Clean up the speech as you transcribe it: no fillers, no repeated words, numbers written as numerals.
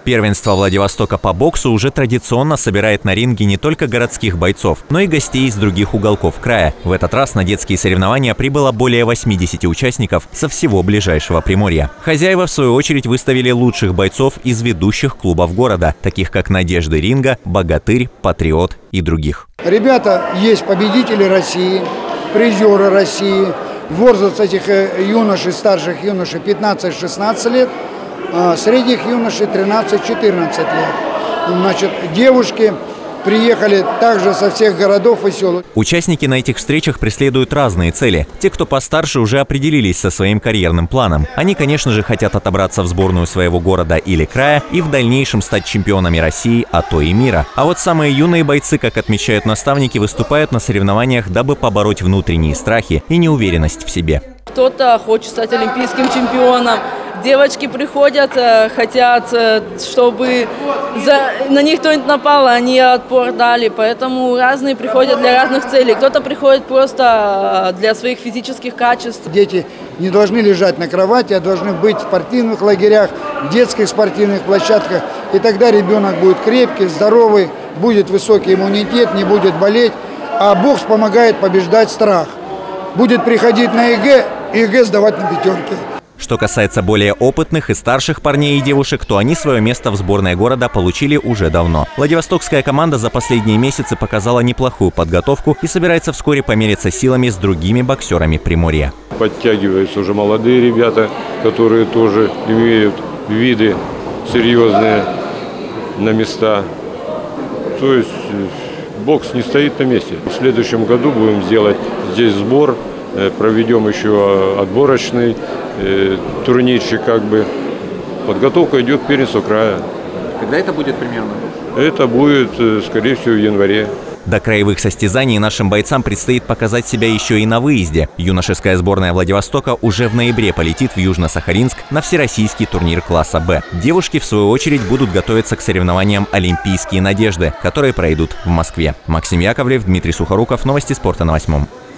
Первенство Владивостока по боксу уже традиционно собирает на ринге не только городских бойцов, но и гостей из других уголков края. В этот раз на детские соревнования прибыло более 80 участников со всего ближайшего Приморья. Хозяева, в свою очередь, выставили лучших бойцов из ведущих клубов города, таких как «Надежды ринга», «Богатырь», «Патриот» и других. Ребята, есть победители России, призеры России, возраст этих юношей, старших юношей 15-16 лет, средних юношей 13-14 лет. Значит, девушки приехали также со всех городов и сел. Участники на этих встречах преследуют разные цели. Те, кто постарше, уже определились со своим карьерным планом. Они, конечно же, хотят отобраться в сборную своего города или края и в дальнейшем стать чемпионами России, а то и мира. А вот самые юные бойцы, как отмечают наставники, выступают на соревнованиях, дабы побороть внутренние страхи и неуверенность в себе. Кто-то хочет стать олимпийским чемпионом. Девочки приходят, хотят, чтобы на них кто-нибудь напал, они отпор дали. Поэтому разные приходят для разных целей. Кто-то приходит просто для своих физических качеств. Дети не должны лежать на кровати, а должны быть в спортивных лагерях, в детских спортивных площадках. И тогда ребенок будет крепкий, здоровый, будет высокий иммунитет, не будет болеть. А бокс помогает побеждать страх. Будет приходить на ЕГЭ сдавать на пятерки. Что касается более опытных и старших парней и девушек, то они свое место в сборной города получили уже давно. Владивостокская команда за последние месяцы показала неплохую подготовку и собирается вскоре помериться силами с другими боксерами Приморья. Подтягиваются уже молодые ребята, которые тоже имеют виды серьезные на места. То есть бокс не стоит на месте. В следующем году будем делать здесь сбор, проведем еще отборочный турнирчик как бы. Подготовка идет к первенству края. Когда это будет примерно? Это будет, скорее всего, в январе. До краевых состязаний нашим бойцам предстоит показать себя еще и на выезде. Юношеская сборная Владивостока уже в ноябре полетит в Южно-Сахалинск на всероссийский турнир класса «Б». Девушки, в свою очередь, будут готовиться к соревнованиям «Олимпийские надежды», которые пройдут в Москве. Максим Яковлев, Дмитрий Сухоруков. Новости спорта на 8.